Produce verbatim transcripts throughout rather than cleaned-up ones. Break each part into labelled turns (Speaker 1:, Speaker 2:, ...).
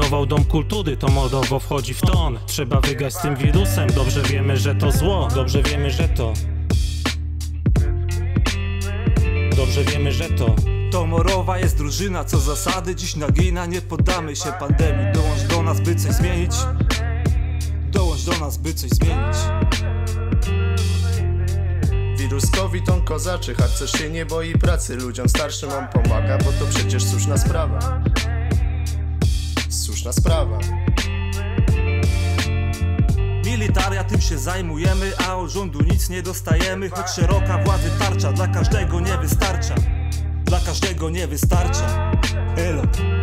Speaker 1: zaatakował dom kultury, to mordowo wchodzi w ton. Trzeba wygrać z tym wirusem, dobrze wiemy, że to zło. Dobrze wiemy, że to Dobrze wiemy, że to
Speaker 2: To morowa jest drużyna, co zasady dziś nagina. Nie poddamy się pandemii, dołącz do nas, by coś zmienić. Dołącz do nas, by coś zmienić.
Speaker 3: Wirus COVID on kozaczy, harcerz się nie boi pracy. Ludziom starszym on pomaga, bo to przecież słuszna sprawa. Słuszna sprawa.
Speaker 2: Militaria, tym się zajmujemy, a od rządu nic nie dostajemy. Choć szeroka władzy tarcza, dla każdego nie wystarcza. Dla każdego nie wystarcza. Elo.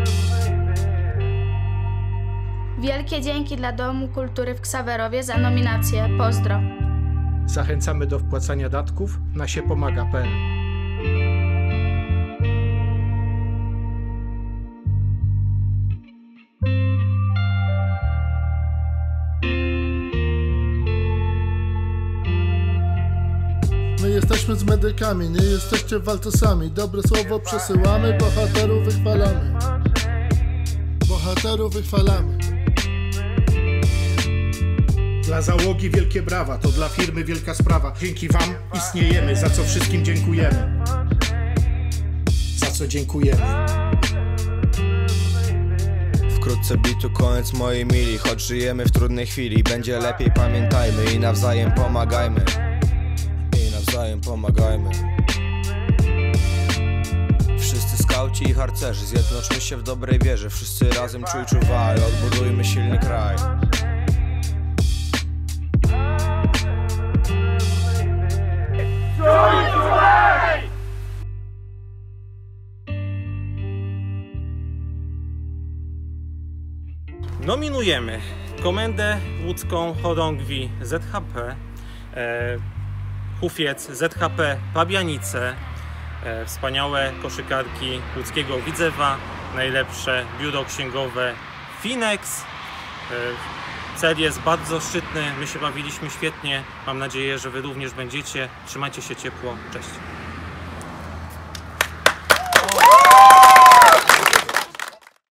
Speaker 4: Wielkie dzięki dla Domu Kultury w Ksawerowie za nominację. Pozdro.
Speaker 5: Zachęcamy do wpłacania datków na siepomaga kropka pe el.
Speaker 6: My jesteśmy z medykami, nie jesteście walcosami. Dobre słowo przesyłamy, bohaterów wychwalamy. Bohaterów wychwalamy.
Speaker 5: Dla załogi wielkie brawa, to dla firmy wielka sprawa. Dzięki wam istniejemy, za co wszystkim dziękujemy. Za co dziękujemy.
Speaker 7: Wkrótce bitu koniec, moi mili. Choć żyjemy w trudnej chwili, będzie lepiej, pamiętajmy i nawzajem pomagajmy. I nawzajem pomagajmy. Wszyscy skauci i harcerzy, zjednoczmy się w dobrej wierze. Wszyscy razem czuj czuwaj, odbudujmy silny kraj.
Speaker 1: Nominujemy Komendę Łódzką Chorągwi Z H P, e, Hufiec Z H P Pabianice, e, wspaniałe koszykarki łódzkiego Widzewa, najlepsze biuro księgowe Finex. E, cel jest bardzo szczytny, my się bawiliśmy świetnie, mam nadzieję, że wy również będziecie. Trzymajcie się ciepło, cześć.